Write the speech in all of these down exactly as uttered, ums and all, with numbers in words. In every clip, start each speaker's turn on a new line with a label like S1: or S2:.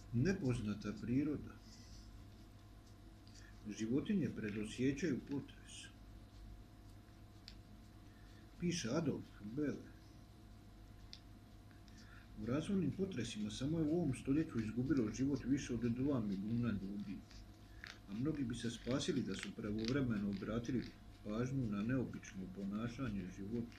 S1: Nepoznata priroda. Životinje predosjećaju potres. Piše Adolf Bele. U razornim potresima samo je u ovom stoljeću izgubilo život više od dva milijuna ljudi, a mnogi bi se spasili da su pravovremeno obratili pažnju na neobično ponašanje života.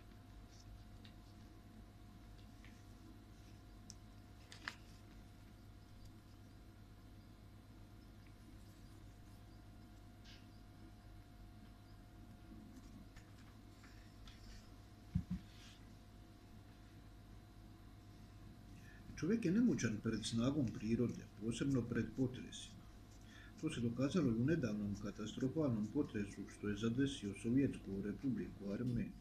S1: Čovjek je nemoćan pred snagom prirode, posebno pred potresima. To se dokazalo i u nedavnom katastrofalnom potresu što je zadesio Sovjetsku republiku Armeniju.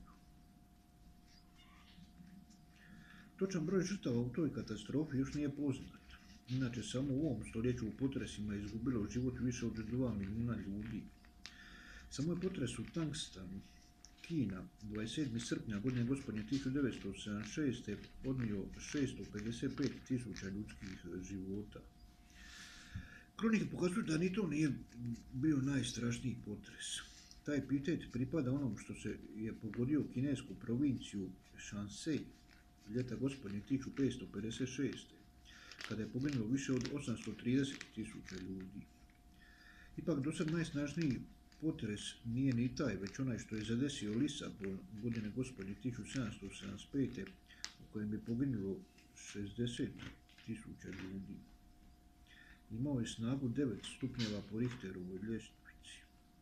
S1: Točan broj žrtava u toj katastrofi još nije poznat. Inače, samo u ovom stoljeću u potresima je izgubilo život više od dva milijuna ljudi. Samo je potres u Tangstanu, Kina, dvadeset sedmog srpnja godine gospodnje tisuću devetsto sedamdeset šeste. odnio šesto pedeset pet tisuća ljudskih života. Kronike pokazuju da ni to nije bio najstrašniji potres. Taj epitet pripada onom što se je pogodio kinesku provinciju Shaanxi ljeta gospodnje tisuću petsto pedeset šeste. kada je poginulo više od osamsto trideset tisuća ljudi. Ipak dosad najsnažniji potres nije ni taj, već onaj što je zadesio Lisabon godine gospodnje tisuću sedamsto sedamdeset pete. u kojem je poginulo šezdeset tisuća ljudi. Imao je snagu devet stupnjeva po Richterovoj ljestvici.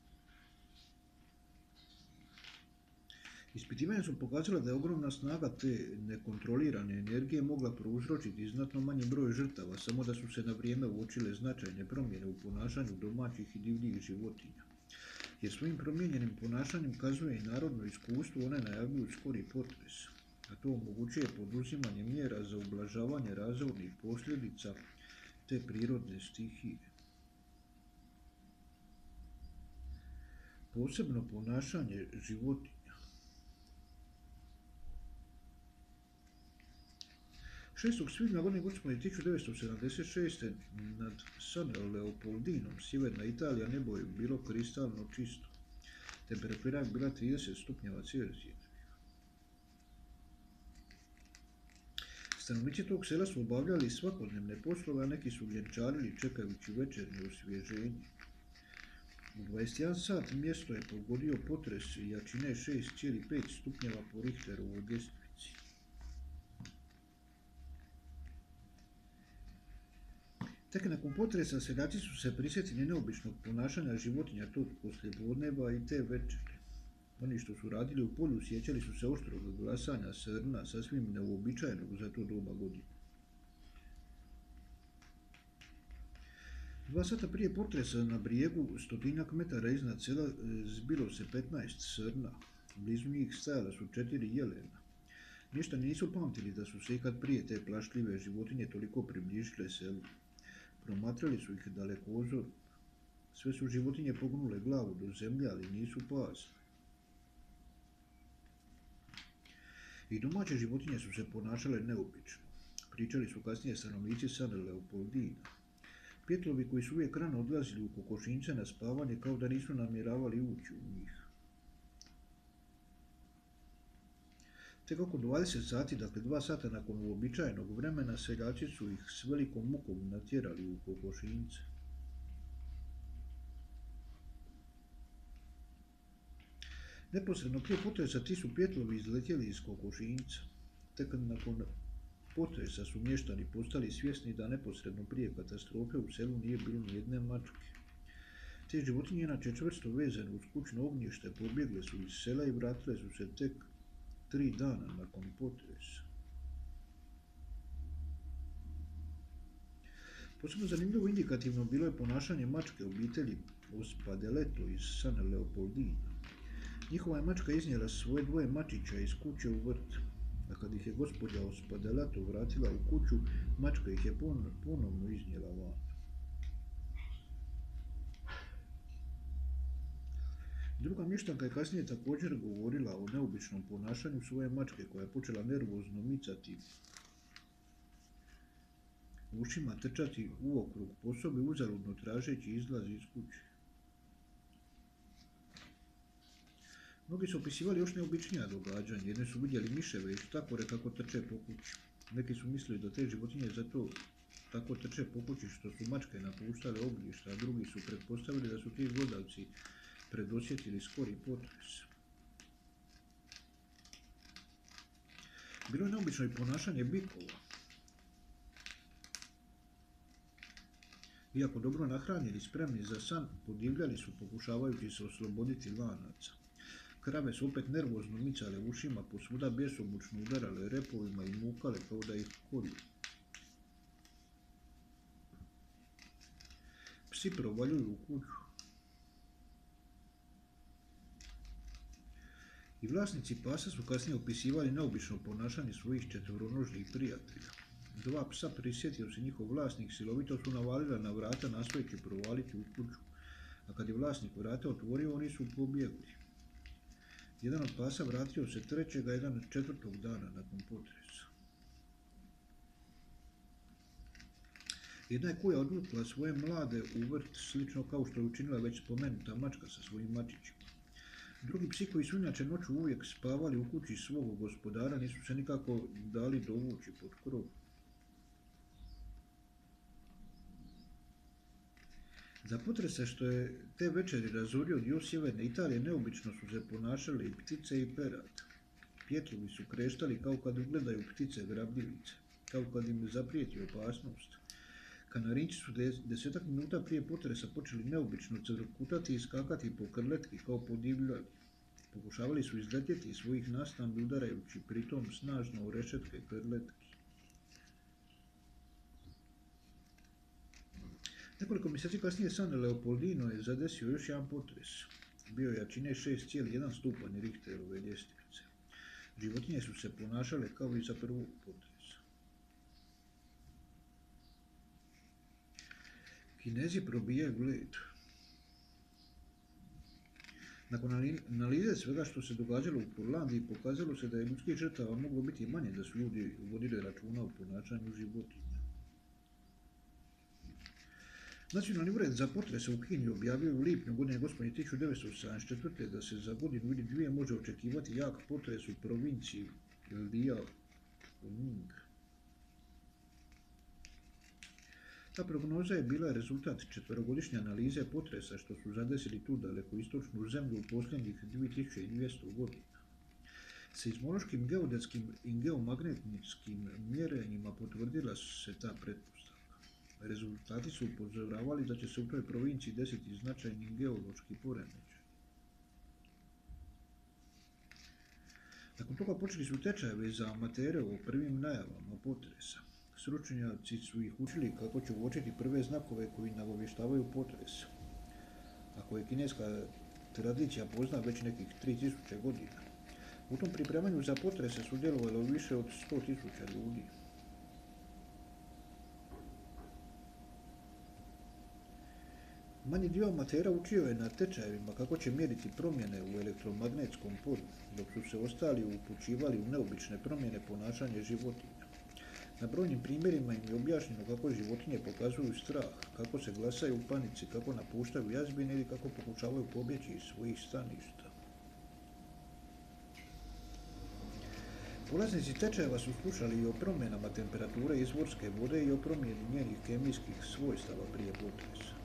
S1: Ispitivanja su pokazala da je ogromna snaga te nekontrolirane energije mogla prouzročiti znatno manji broj žrtava, samo da su se na vrijeme uočile značajne promjene u ponašanju domaćih i divljih životinja. Jer svojim promijenjenim ponašanjem kazuje i narodno iskustvo, one najavljuju skori potres, a to omogućuje poduzimanje mjera za ublažavanje razornih posljedica te prirodne stihije. Posebno ponašanje životinja. šestog svibnja godine gospodnje tisuću devetsto sedamdeset šeste. nad San Leopoldinom, sjeverna Italija, nebo je bilo kristalno čisto. Temperatura je bila trideset stupnjeva Celzija. Stanovnici tog sela su obavljali svakodnevne poslove, a neki su vjenčarili čekajući večernje osvježenje. U dvadeset jedan sat mjesto je pogodio potres jačine šest zarez pet stupnjeva po Richterovoj ljestvici. Tek nakon potresa seljaci su se prisjetili neobičnog ponašanja životinja tog poslijepodneva i te večere. Oni što su radili u polju sjećali su se oštrog glasanja srna, sasvim neuobičajenog za to doba godine. Dva sata prije potresa na brijegu, stotinjak metara iznad sela, zbilo se petnaest srna. Blizu njih stajala su četiri jelena. Mještani nisu pamtili da su se ikad prije te plašljive životinje toliko približile selu. Promatrali su ih dalekozorno. Sve su životinje pognule glavu do zemlje, ali nisu pasle. I domaće životinje su se ponašale neobično. Pričali su kasnije stanovnici San Leopoldina. Pjetlovi koji su uvijek rano odlazili u kokošinjce na spavanje kao da nisu namjeravali ući u njih. Tek oko dvadeset sati, dakle dva sata nakon uobičajenog vremena, seljaci su ih s velikom mukom natjerali u kokošinjce. Neposredno prije potresa ti su pjetlovi izletjeli iz kokošinjca. Tek nakon potresa su mještani postali svjesni da neposredno prije katastrofe u selu nije bilo ni jedne mačke. Te životinje, inače čvrsto vezane uz kućno ognjište, pobjegle su iz sela i vratile su se tek tri dana nakon potresa. Posebno zanimljivo indikativno bilo je ponašanje mačke obitelji Ospadaletto iz San Leopoldina. Njihova je mačka iznijela svoje dvoje mačića iz kuće u vrt, a kad ih je gospođa Ospadaletto vratila u kuću, mačka ih je ponovno iznijela van. Druga mještanka je kasnije također govorila o neobičnom ponašanju svoje mačke, koja je počela nervozno micati ušima trčati uokrug po sobi uzaludno tražeći izlaz iz kuće. Mnogi su opisivali još neobičnija događanja. Jedni su vidjeli miševe i štakore kako trče po kući. Neki su mislili da te životinje zato tako trče po kući što su mačke napuštale ognjišta, a drugi su pretpostavili da su ti glodavci predosjetili skori potres. Bilo je neobično i ponašanje bikova. Iako dobro nahranjeni i spremni za san, podivljali su pokušavajući se osloboditi lanaca. Krave su opet nervozno micale ušima, posvuda bjesomučno udarale repovima i mukale kao da ih kolju. Psi provaljuju u kuću. I vlasnici pasa su kasnije opisivali neobično ponašanje svojih četvoronožnih prijatelja. Dva psa, prisjetio se njihov vlasnik, silovito su navalila na vrata nastojeći provaliti u kuću, a kad je vlasnik vrata otvorio, oni su pobjegli. Jedan od pasa vratio se trećega, jedan četvrtog dana nakon potresa. Jedna je kuja odvukla svoje mlade u vrt, slično kao što je učinila već spomenuta mačka sa svojim mačićima. Drugi psi koji su inače noću uvijek spavali u kući svog gospodara nisu se nikako dali dovući pod krov. Za potrese što je te večeri razorio dio sjeverne Italije neobično su se ponašali i ptice i perad. Pjetrovi su kreštali kao kad ugledaju ptice grabljivice, kao kad im zaprijeti opasnost. Kanarinci su desetak minuta prije potresa počeli neobično crkutati i skakati po krletki kao podivljali. Pokušavali su izletjeti iz svojih nastambi udarajući pritom snažno u rešetke krletki. Nekoliko mjeseci kasnije San Leopoldino je zadesio još jedan potres. Bio je jačine šest zarez jedan stupanj Richterove ljestvice. Životinje su se ponašale kao i za prvog potresa. Kinezi probijaju led. Nakon analize svega što se događalo u Kurlandiji, pokazalo se da je ljudskih žrtava moglo biti manje da su ljudi vodili računa o ponašanju životinja. Nacionalni ured za potrese u Kini objavio u lipnju godine gospodnje tisuću devetsto sedamdeset četvrte da se za godinu ili dvije može očekivati jak potres u provinciji Liaoning. Ta prognoza je bila rezultat četverogodišnje analize potresa što su zadesili tu daleko istočnu zemlju u posljednjih dvije tisuće dvjesto godina. Seizmološkim, geodetskim i geomagnetskim mjerenjima potvrdila se ta pretpostavka. Rezultati su upozoravali da će se u toj provinciji desiti značajni geološki poremećaj. Nakon toga počeli su tečajevi za amatere o prvim najavama potresa. Stručnjaci su ih učili kako će uočiti prve znakove koji nagovještavaju potres. Ako je kineska tradicija pozna već nekih tri tisuće godina. U tom pripremanju za potrese sudjelovalo više od sto tisuća ljudi. Manji dio amatera učio je na tečajevima kako će mjeriti promjene u elektromagnetskom polju, dok su se ostali upućivali u neobične promjene ponašanja životinja. Na brojnim primjerima im je objašnjeno kako životinje pokazuju strah, kako se glasaju u panici, kako napuštaju jazbine ili kako pokušavaju pobjeći iz svojih staništa. Polaznici tečajeva su slušali i o promjenama temperature izvorske vode i o promjeni njenih kemijskih svojstava prije potresa.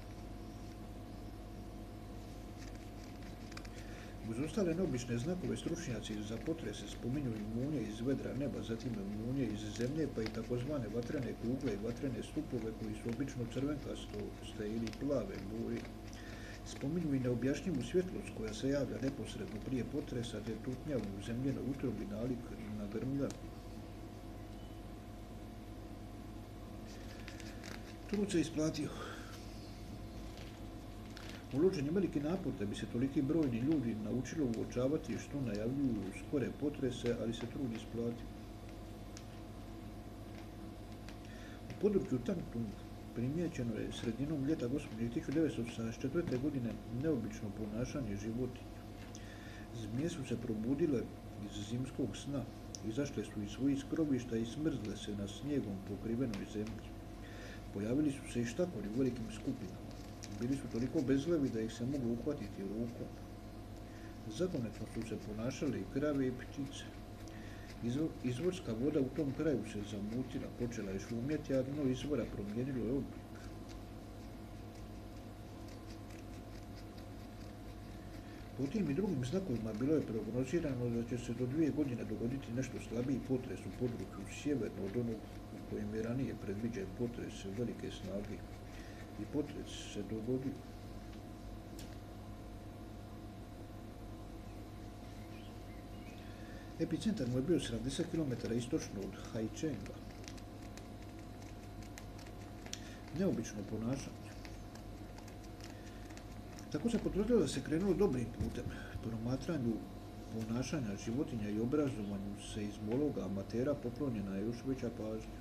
S1: Uz ostale neobične znakove stručnjaci za potrese spominju i munje iz vedra neba, zatim munje iz zemlje, pa i takozvane vatrene kugle i vatrene stupove koji su obično crvenkastoste ili plave boje. Spominju i neobjašnjivu svjetlost koja se javlja neposredno prije potresa te tutnjavu u zemljenoj utrobi nalik na grmljanu. Trud se isplatio. Uložen je veliki napor da bi se toliki brojni ljudi naučilo uočavati što najavljuju skore potrese, ali se trud isplatio. U području Tangtung primijećeno je sredinom ljeta gospodnje tisuću devetsto sedamdeset četvrte godine neobično ponašanje životinja. Zmije su se probudile iz zimskog sna, izašle su iz svojih skrovišta i smrzle se na snijegom pokrivenoj zemlji. Pojavili su se i štakori u velikim skupinama. Bili su toliko bezglavi da ih se moglo uhvatiti rukom. Zagonetno su se ponašale i krave i ptice. Izvorska voda u tom kraju se zamutila, počela je šumjeti, a dno izvora promijenilo je oblik. Po tim i drugim znakovima bilo je prognozirano da će se do dvije godine dogoditi nešto slabiji potres u području sjeverno od onog u kojem je ranije predviđen potres velike snage. I potres se dogodio. Epicentar mu je bio sedamdeset kilometara istočno od Haichanga. Neobično ponašanje. Tako se potvrdilo da se krenulo dobrim putem, promatranju ponašanja životinja i obrazovanju seizmologa amatera poklonjena je još veća pažnja.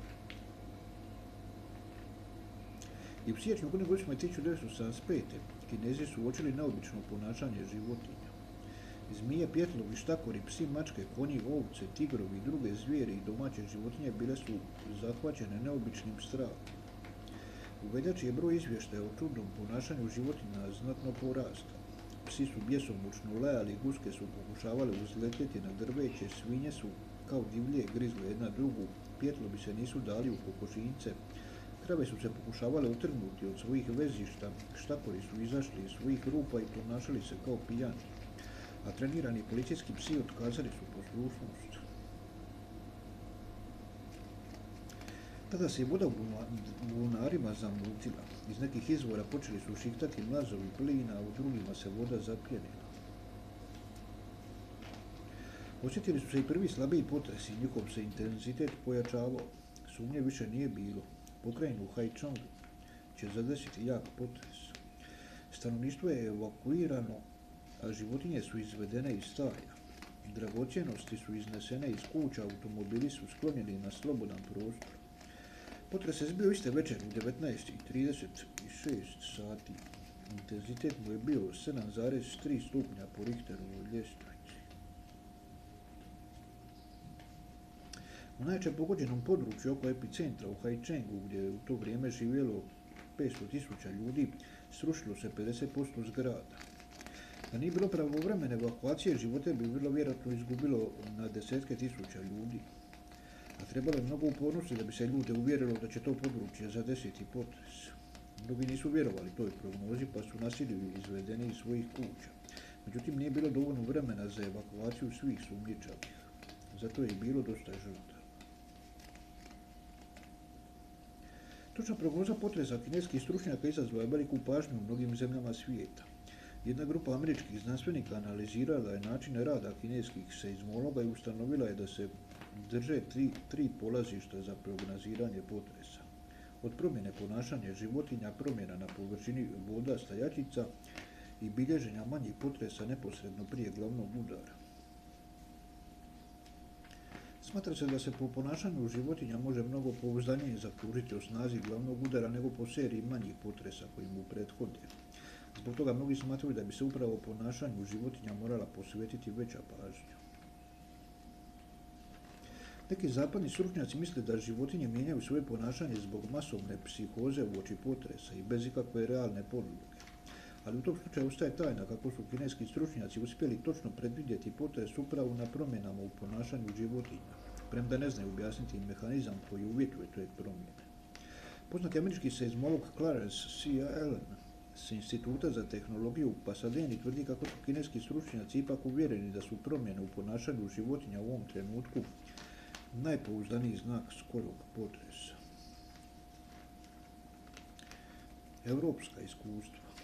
S1: I u siječnju godine tisuću devetsto sedamdeset pete. Kinezi su uočili neobično ponašanje životinja. Zmije, pjetlovi, štakori, psi, mačke, konji, ovce, tigrovi i druge zvijeri i domaće životinje bile su zahvaćene neobičnim strahom. U veljači je broj izvještaja o čudnom ponašanju životinja znatno porastao. Psi su bjesomučno lajali, guske su pokušavale uzletjeti na drveće, svinje su kao divlje grizle jedna drugu, pjetlovi se nisu dali u kokošinjce, krave su se pokušavale utrgnuti od svojih vezišta, štakori su izašli iz svojih rupa i ponašali se kao pijani, a trenirani policijski psi otkazali su poslušnost. Tada se je voda u bunarima zamutila. Iz nekih izvora počeli su šiktati mlazovi plina, a u drugima se voda zapljenila. Osjetili su se i prvi slabiji potresi, njihov se intenzitet pojačavao. Sumnje više nije bilo. Pokrajinu Haichang će zadesiti jak potres. Stanovništvo je evakuirano, a životinje su izvedene iz staja. Dragocjenosti su iznesene iz kuća, automobili su sklonjeni na slobodan prostor. Potres je zbio iste večer u devetnaest i trideset šest sati. Intenzitet mu je bio sedam zarez tri stupnja po Richterovoj ljestvici. U najjače pogođenom području oko epicentra u Haichangu, gdje je u to vrijeme živjelo petsto tisuća ljudi, srušilo se pedeset posto zgrada. Da nije bilo pravovremene evakuacije, živote bi vrlo vjerojatno izgubilo na desetke tisuća ljudi. A trebalo je mnogo upornosti da bi se ljude uvjerilo da će to područje zadesiti potres. Mnogi nisu vjerovali toj prognozi, pa su nasilju izvedeni iz svojih kuća. Međutim, nije bilo dovoljno vremena za evakuaciju svih sumnjičavih. Zato je i bilo dosta žrtava. Točna prognoza potresa kineskih stručnjaka izazvala je veliku pažnju u mnogim zemljama svijeta. Jedna grupa američkih znanstvenika analizirala je načine rada kineskih seizmologa i ustanovila je da se drže tri, tri polazišta za prognoziranje potresa. Od promjene ponašanja životinja, promjena na površini voda stajačica i bilježenja manjih potresa neposredno prije glavnog udara. Smatra se da se po ponašanju životinja može mnogo pouzdanije zaključiti o snazi glavnog udara nego po seriji manjih potresa koji mu prethode. Zbog toga mnogi smatraju da bi se upravo ponašanju životinja morala posvetiti veća pažnja. Neki zapadni stručnjaci misle da životinje mijenjaju svoje ponašanje zbog masovne psihoze uoči potresa i bez ikakve realne podloge. Ali u tom slučaju ostaje tajna kako su kineski stručnjaci uspjeli točno predvidjeti potres upravo na promjenama u ponašanju životinja, premda ne znaju objasniti mehanizam koji uvjetuje te promjene. Poznati američki seizmolog Clarence C. Allen s Instituta za tehnologiju u Pasadeni tvrdi kako su kineski stručnjaci ipak uvjereni da su promjene u ponašanju životinja u ovom trenutku najpouzdaniji znak skorog potresa. Europska iskustva.